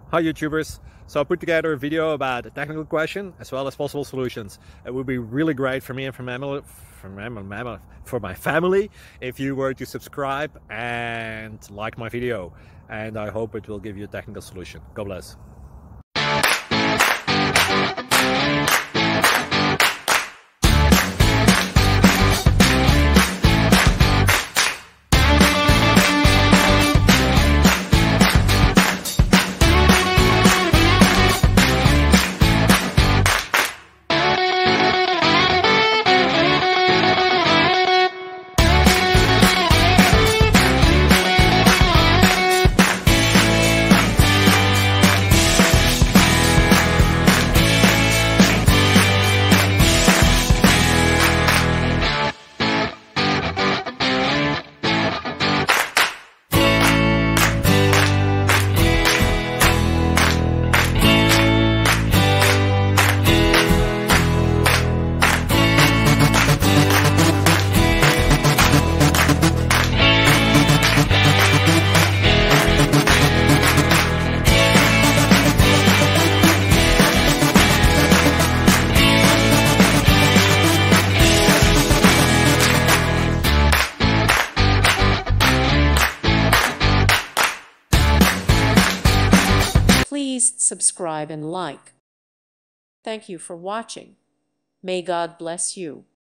Hi YouTubers. So I put together a video about a technical question as well as possible solutions. It would be really great for me and for my family if you were to subscribe and like my video, and I hope it will give you a technical solution. God bless. Please subscribe and like. Thank you for watching. May God bless you.